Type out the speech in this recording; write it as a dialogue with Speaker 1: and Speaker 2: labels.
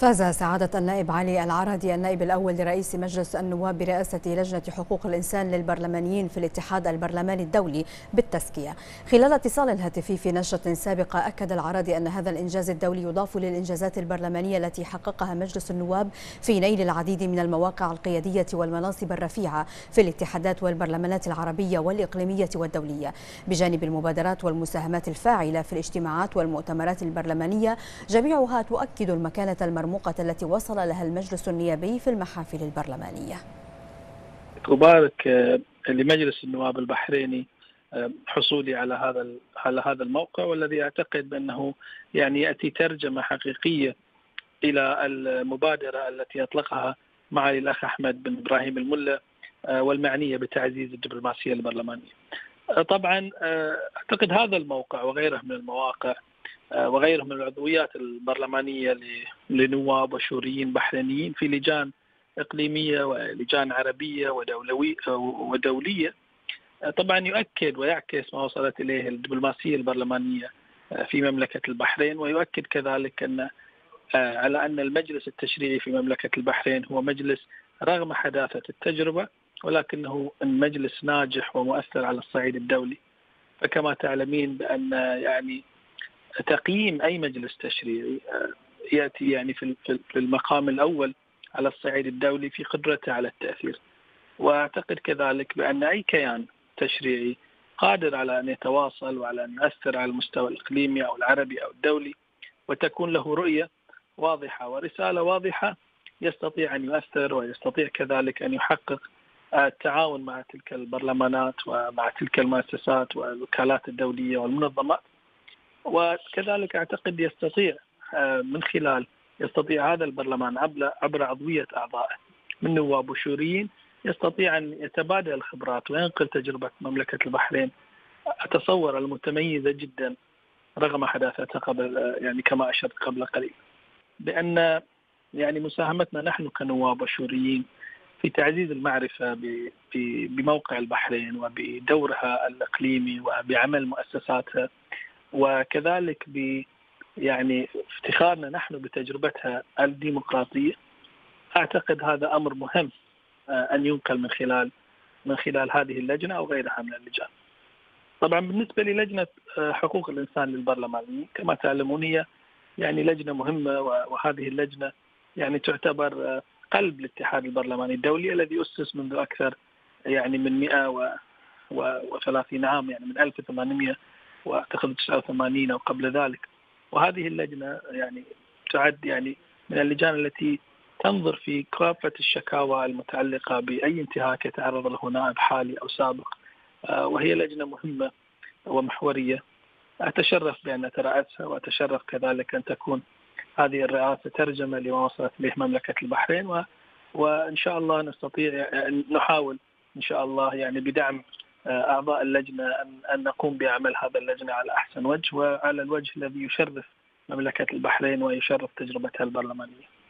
Speaker 1: فاز سعادة النائب علي العرادي النائب الأول لرئيس مجلس النواب برئاسة لجنة حقوق الإنسان للبرلمانيين في الاتحاد البرلماني الدولي بالتزكية. خلال اتصال هاتفي في نشرة سابقة أكد العرادي أن هذا الإنجاز الدولي يضاف للإنجازات البرلمانية التي حققها مجلس النواب في نيل العديد من المواقع القيادية والمناصب الرفيعة في الاتحادات والبرلمانات العربية والإقليمية والدولية، بجانب المبادرات والمساهمات الفاعلة في الاجتماعات والمؤتمرات البرلمانية، جميعها تؤكد المكانة المرموقة التي وصل لها المجلس النيابي في المحافل البرلمانية.
Speaker 2: أبارك لمجلس النواب البحريني حصولي على هذا الموقع، والذي أعتقد بأنه يأتي ترجمة حقيقية إلى المبادرة التي أطلقها معالي الأخ أحمد بن إبراهيم الملا والمعنية بتعزيز الدبلوماسية البرلمانية. طبعا أعتقد هذا الموقع وغيره من المواقع وغيره من العضويات البرلمانية لنواب وشوريين بحرينيين في لجان إقليمية ولجان عربية ودولية، طبعا يؤكد ويعكس ما وصلت إليه الدبلوماسية البرلمانية في مملكة البحرين، ويؤكد كذلك على أن المجلس التشريعي في مملكة البحرين هو مجلس رغم حداثة التجربة ولكنه مجلس ناجح ومؤثر على الصعيد الدولي. فكما تعلمين بأن تقييم أي مجلس تشريعي يأتي في المقام الأول على الصعيد الدولي في قدرته على التأثير، وأعتقد كذلك بأن أي كيان تشريعي قادر على أن يتواصل وعلى أن يؤثر على المستوى الإقليمي أو العربي أو الدولي وتكون له رؤية واضحة ورسالة واضحة، يستطيع أن يؤثر ويستطيع كذلك أن يحقق التعاون مع تلك البرلمانات ومع تلك المؤسسات والوكالات الدولية والمنظمات. وكذلك أعتقد يستطيع هذا البرلمان عبر عضوية أعضائه من نواب وشوريين يستطيع أن يتبادل الخبرات وينقل تجربة مملكة البحرين أتصور المتميزة جدا رغم حداثتها قبل كما أشرت قبل قليل، بأن مساهمتنا نحن كنواب وشوريين في تعزيز المعرفة بموقع البحرين وبدورها الإقليمي وبعمل مؤسساتها، وكذلك افتخارنا نحن بتجربتها الديمقراطية. أعتقد هذا أمر مهم أن ينقل من خلال هذه اللجنة أو غيرها من اللجان. طبعا بالنسبة للجنة حقوق الإنسان للبرلمانيين كما تعلمون هي لجنة مهمة، وهذه اللجنة تعتبر قلب الاتحاد البرلماني الدولي الذي أسس منذ أكثر من 130 عام، من 1889 أو قبل ذلك. وهذه اللجنة تعد من اللجان التي تنظر في كافة الشكاوى المتعلقة بأي انتهاك يتعرض له نائب حالي أو سابق، وهي لجنة مهمة ومحورية. أتشرف بأن أترأسها، وأتشرف كذلك أن تكون هذه الرئاسة ترجمة لما وصلت إليه مملكة البحرين، وإن شاء الله نستطيع أن نحاول إن شاء الله بدعم أعضاء اللجنة أن نقوم بعمل هذا اللجنة على أحسن وجه وعلى الوجه الذي يشرف مملكة البحرين ويشرف تجربتها البرلمانية.